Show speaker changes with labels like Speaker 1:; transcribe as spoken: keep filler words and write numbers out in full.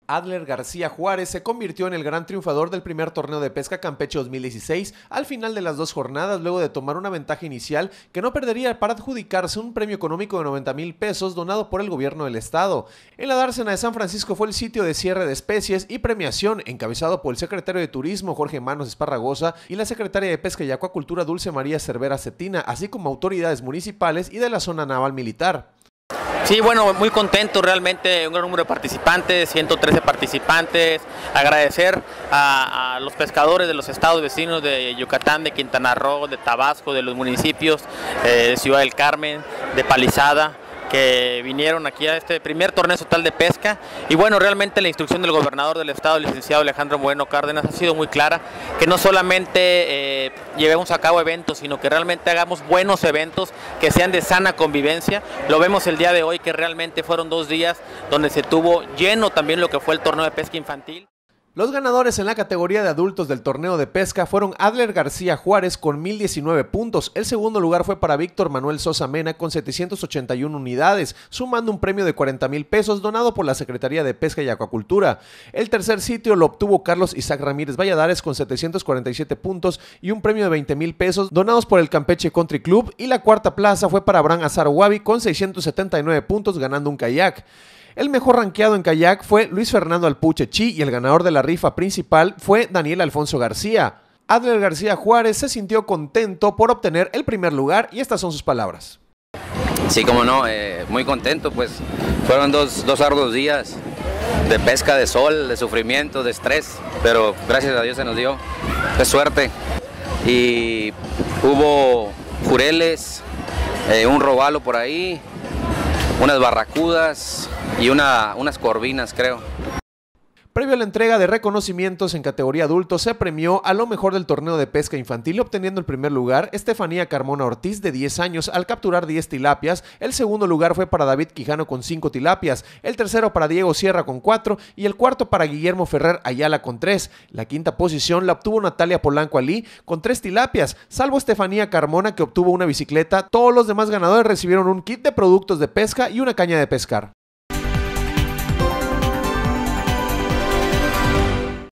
Speaker 1: Adler García Juárez se convirtió en el gran triunfador del primer torneo de pesca Campeche dos mil dieciséis al final de las dos jornadas, luego de tomar una ventaja inicial que no perdería para adjudicarse un premio económico de noventa mil pesos donado por el gobierno del estado. En la dársena de San Francisco fue el sitio de cierre de especies y premiación encabezado por el secretario de Turismo Jorge Manos Esparragosa y la secretaria de Pesca y Acuacultura Dulce María Cervera Cetina, así como autoridades municipales y de la zona naval militar.
Speaker 2: Sí, bueno, muy contento, realmente un gran número de participantes, ciento trece participantes, agradecer a, a los pescadores de los estados vecinos de Yucatán, de Quintana Roo, de Tabasco, de los municipios eh, de Ciudad del Carmen, de Palizada, que vinieron aquí a este primer torneo total de pesca. Y bueno, realmente la instrucción del gobernador del estado, el licenciado Alejandro Moreno Cárdenas, ha sido muy clara, que no solamente eh, llevemos a cabo eventos, sino que realmente hagamos buenos eventos que sean de sana convivencia. Lo vemos el día de hoy, que realmente fueron dos días donde se tuvo lleno también lo que fue el torneo de pesca infantil.
Speaker 1: Los ganadores en la categoría de adultos del torneo de pesca fueron Adler García Juárez con mil diecinueve puntos, el segundo lugar fue para Víctor Manuel Sosa Mena con setecientas ochenta y una unidades, sumando un premio de cuarenta mil pesos donado por la Secretaría de Pesca y Acuacultura. El tercer sitio lo obtuvo Carlos Isaac Ramírez Valladares con setecientos cuarenta y siete puntos y un premio de veinte mil pesos donados por el Campeche Country Club, y la cuarta plaza fue para Abraham Azar Wabi con seiscientos setenta y nueve puntos ganando un kayak. El mejor rankeado en kayak fue Luis Fernando Alpuche Chi y el ganador de la rifa principal fue Daniel Alfonso García. Adler García Juárez se sintió contento por obtener el primer lugar y estas son sus palabras.
Speaker 3: Sí, como no, eh, muy contento, pues fueron dos, dos arduos días de pesca, de sol, de sufrimiento, de estrés, pero gracias a Dios se nos dio de suerte y hubo jureles, eh, un robalo por ahí, unas barracudas y una, unas corvinas, creo.
Speaker 1: Previo a la entrega de reconocimientos en categoría adultos, se premió a lo mejor del torneo de pesca infantil, obteniendo el primer lugar Estefanía Carmona Ortiz, de diez años, al capturar diez tilapias. El segundo lugar fue para David Quijano con cinco tilapias, el tercero para Diego Sierra con cuatro y el cuarto para Guillermo Ferrer Ayala con tres. La quinta posición la obtuvo Natalia Polanco Alí con tres tilapias, salvo Estefanía Carmona, que obtuvo una bicicleta. Todos los demás ganadores recibieron un kit de productos de pesca y una caña de pescar.